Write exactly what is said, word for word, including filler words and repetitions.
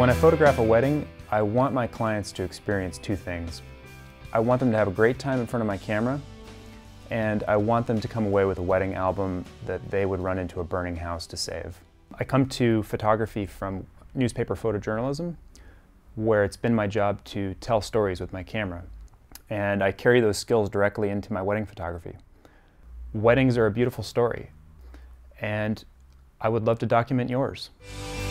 When I photograph a wedding, I want my clients to experience two things. I want them to have a great time in front of my camera, and I want them to come away with a wedding album that they would run into a burning house to save. I come to photography from newspaper photojournalism, where it's been my job to tell stories with my camera, and I carry those skills directly into my wedding photography. Weddings are a beautiful story, and I would love to document yours.